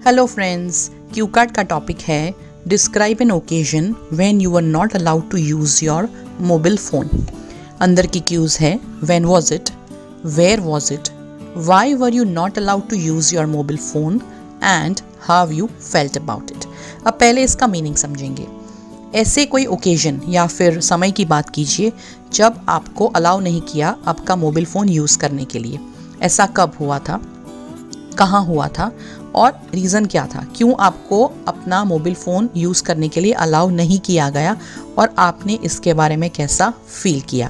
Hello friends, cue card का topic है describe an occasion when you are not allowed to use your mobile phone. अंदर की cues है when was it, where was it, why were you not allowed to use your mobile phone and how you felt about it. अब पहले इसका meaning समझेंगे। ऐसे कोई occasion या फिर समय की बात कीजिए जब आपको अलाउ नहीं किया आपका मोबाइल फ़ोन यूज़ करने के लिए। ऐसा कब हुआ था, कहाँ हुआ था और रीज़न क्या था, क्यों आपको अपना मोबाइल फ़ोन यूज़ करने के लिए अलाउ नहीं किया गया और आपने इसके बारे में कैसा फील किया।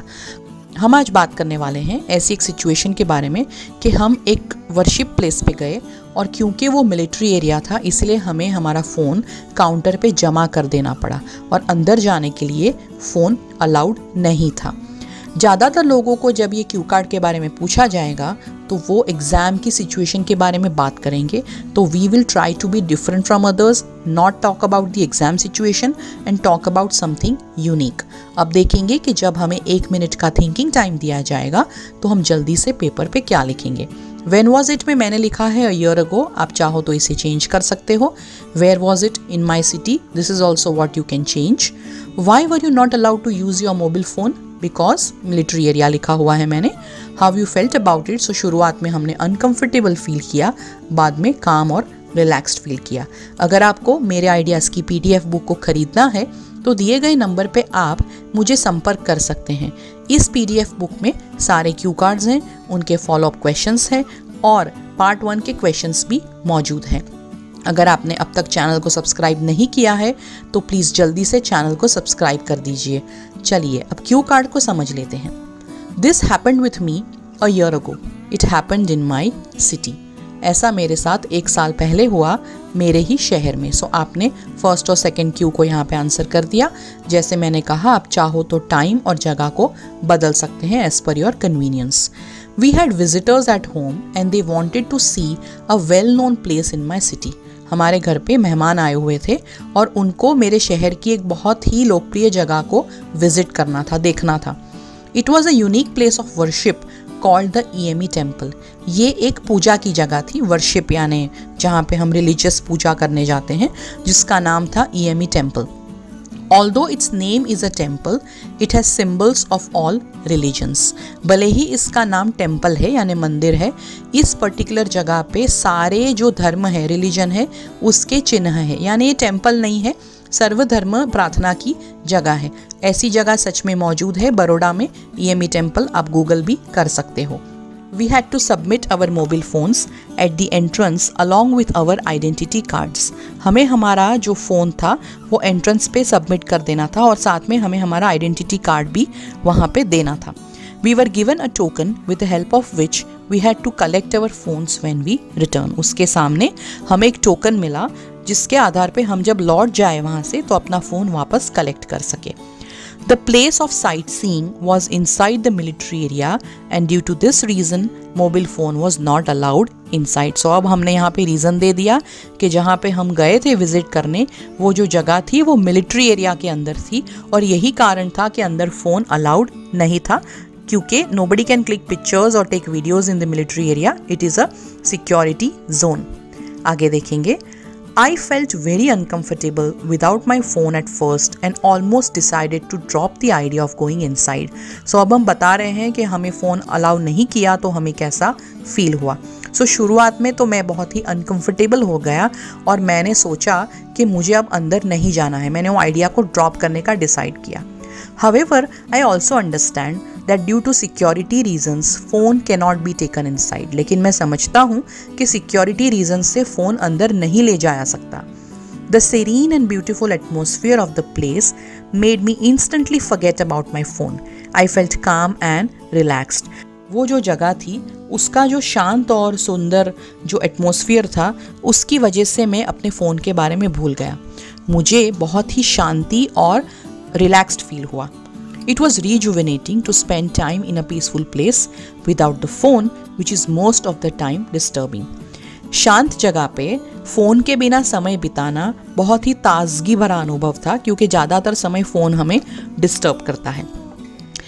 हम आज बात करने वाले हैं ऐसी एक सिचुएशन के बारे में कि हम एक वर्शिप प्लेस पे गए और क्योंकि वो मिलिट्री एरिया था इसलिए हमें हमारा फ़ोन काउंटर पे जमा कर देना पड़ा और अंदर जाने के लिए फ़ोन अलाउड नहीं था। ज़्यादातर लोगों को जब ये क्यू कार्ड के बारे में पूछा जाएगा तो वो एग्ज़ाम की सिचुएशन के बारे में बात करेंगे। तो we will try to be different from others, not talk about the exam situation and talk about something unique. अब देखेंगे कि जब हमें 1 मिनट का थिंकिंग टाइम दिया जाएगा तो हम जल्दी से पेपर पे क्या लिखेंगे। When was it में मैंने लिखा है a year ago, आप चाहो तो इसे चेंज कर सकते हो। Where was it in my city, this is also what you can change. Why were you not allowed to use your mobile phone? Because military area लिखा हुआ है मैंने। How you felt about it, so शुरुआत में हमने uncomfortable feel किया, बाद में calm और रिलैक्स्ड फील किया। अगर आपको मेरे आइडियाज़ की PDF बुक को खरीदना है तो दिए गए नंबर पे आप मुझे संपर्क कर सकते हैं। इस PDF बुक में सारे क्यू कार्ड्स हैं, उनके फॉलोअप क्वेश्चंस हैं और पार्ट 1 के क्वेश्चंस भी मौजूद हैं। अगर आपने अब तक चैनल को सब्सक्राइब नहीं किया है तो प्लीज़ जल्दी से चैनल को सब्सक्राइब कर दीजिए। चलिए अब क्यू कार्ड को समझ लेते हैं। This happened with me a year ago, it happened in my city. ऐसा मेरे साथ 1 साल पहले हुआ मेरे ही शहर में। सो आपने फर्स्ट और सेकंड क्यू को यहाँ पे आंसर कर दिया। जैसे मैंने कहा आप चाहो तो टाइम और जगह को बदल सकते हैं as per your convenience. We had visitors at home and they wanted to see a well known place in my city. हमारे घर पे मेहमान आए हुए थे और उनको मेरे शहर की एक बहुत ही लोकप्रिय जगह को विजिट करना था, देखना था। It was a unique place of worship called the EME temple. ये एक पूजा की जगह थी, वर्शिप यानी जहाँ पे हम रिलीजियस पूजा करने जाते हैं, जिसका नाम था EME temple. Although its name is a temple, it has symbols of all religions. भले ही इसका नाम टेम्पल है यानी मंदिर है, इस पर्टिकुलर जगह पे सारे जो धर्म है, रिलीजन है, उसके चिन्ह है। यानी ये टेम्पल नहीं है, सर्वधर्म प्रार्थना की जगह है। ऐसी जगह सच में मौजूद है बड़ौदा में, EME टेम्पल, आप गूगल भी कर सकते हो। We had to submit our mobile phones at the entrance along with our identity cards. हमें हमारा जो फ़ोन था वो एंट्रेंस पे सबमिट कर देना था और साथ में हमें हमारा आइडेंटिटी कार्ड भी वहाँ पे देना था। We were given a token with the help of which we had to collect our phones when we return. उसके सामने हमें एक टोकन मिला जिसके आधार पे हम जब लौट जाए वहाँ से तो अपना फ़ोन वापस कलेक्ट कर सके। The place of sightseeing was inside the military area and due to this reason mobile phone was not allowed inside. So अब हमने यहाँ पे रीज़न दे दिया कि जहाँ पे हम गए थे विजिट करने वो जो जगह थी वो मिलिट्री एरिया के अंदर थी और यही कारण था कि अंदर फ़ोन अलाउड नहीं था क्योंकि nobody can click pictures or take videos in the military area. It is a security zone. आगे देखेंगे। I felt very uncomfortable without my phone at first and almost decided to drop the idea of going inside. So अब हम बता रहे हैं कि हमें phone allow नहीं किया तो हमें कैसा फील हुआ। So शुरुआत में तो मैं बहुत ही अनकम्फर्टेबल हो गया और मैंने सोचा कि मुझे अब अंदर नहीं जाना है। मैंने वो आइडिया को ड्रॉप करने का डिसाइड किया। However, I also understand that due to security reasons phone cannot be taken inside. लेकिन मैं समझता हूँ कि security reasons से फ़ोन अंदर नहीं ले जाया सकता। The serene and beautiful atmosphere of the place made me instantly forget about my phone. I felt calm and relaxed. वो जो जगह थी उसका जो शांत और सुंदर जो एटमॉस्फेयर था उसकी वजह से मैं अपने फ़ोन के बारे में भूल गया। मुझे बहुत ही शांति और रिलैक्स्ड फील हुआ। It was rejuvenating to spend time in a peaceful place without the phone, which is most of the time disturbing. शांत जगह पे फ़ोन के बिना समय बिताना बहुत ही ताजगी भरा अनुभव था क्योंकि ज़्यादातर समय फ़ोन हमें डिस्टर्ब करता है।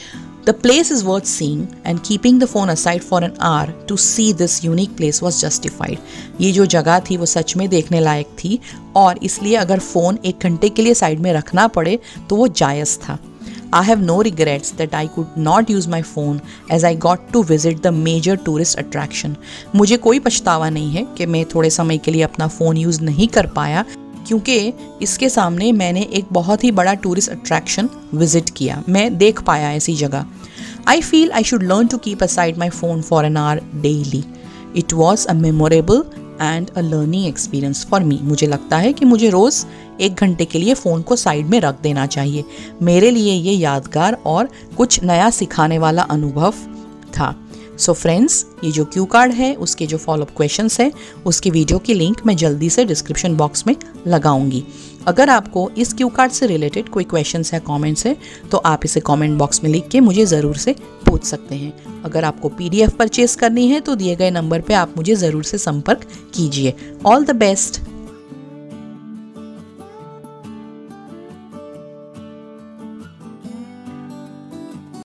The place is worth seeing and keeping the phone aside for an hour to see this unique place was justified. ये जो जगह थी वो सच में देखने लायक थी और इसलिए अगर फ़ोन 1 घंटे के लिए साइड में रखना पड़े तो वो जायज़ था. I have no regrets that I could not use my phone as I got to visit the major tourist attraction. मुझे कोई पछतावा नहीं है कि मैं थोड़े समय के लिए अपना फ़ोन यूज़ नहीं कर पाया क्योंकि इसके सामने मैंने एक बहुत ही बड़ा टूरिस्ट अट्रैक्शन विजिट किया, मैं देख पाया ऐसी जगह. I feel I should learn to keep aside my phone for an hour daily. It was a memorable and a learning experience for me. मुझे लगता है कि मुझे रोज़ 1 घंटे के लिए फ़ोन को साइड में रख देना चाहिए. मेरे लिए ये यादगार और कुछ नया सिखाने वाला अनुभव था. सो फ्रेंड्स, ये जो क्यू कार्ड है उसके जो फॉलोअप क्वेश्चंस है उसकी वीडियो की लिंक मैं जल्दी से डिस्क्रिप्शन बॉक्स में लगाऊंगी. अगर आपको इस क्यू कार्ड से रिलेटेड कोई क्वेश्चंस या कमेंट्स है तो आप इसे कमेंट बॉक्स में लिख के मुझे ज़रूर से पूछ सकते हैं. अगर आपको PDF परचेज करनी है तो दिए गए नंबर पे आप मुझे ज़रूर से संपर्क कीजिए. All the best.